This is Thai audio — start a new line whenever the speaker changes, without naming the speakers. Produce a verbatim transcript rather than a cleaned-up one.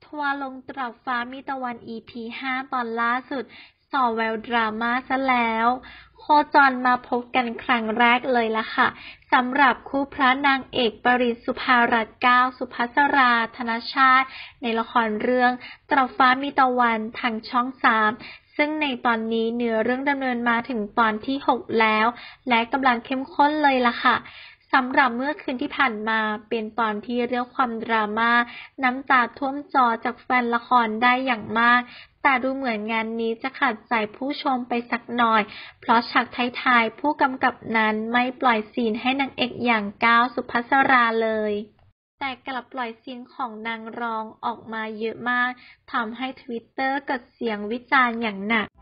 ทัวร์ลงตรับฟ้ามีตะวัน อี พี ห้า ตอนล่าสุดส่อแววดราม่าซะแล้วโคจรมาพบกันครั้งแรกเลยล่ะค่ะสำหรับคู่พระนางเอกปริน สุภารัตน์ ก้าว สุภัสรา ธนชาติ ในละครเรื่องตรับฟ้ามีตะวันทางช่องสามซึ่งในตอนนี้เนื้อเรื่องดำเนินมาถึงตอนที่หกแล้วและกำลังเข้มข้นเลยล่ะค่ะสำหรับเมื่อคืนที่ผ่านมาเป็นตอนที่เรียกความดราม่าน้ำตาท่วมจอจากแฟนละครได้อย่างมากแต่ดูเหมือนงานนี้จะขัดใจผู้ชมไปสักหน่อยเพราะฉากท้ายๆผู้กำกับนั้นไม่ปล่อยซีนให้นางเอกอย่างก้าว สุภัสราเลยแต่กลับปล่อยซีนของนางรองออกมาเยอะมากทำให้ทวิตเตอร์เกิดเสียงวิจารณ์อย่างหนัก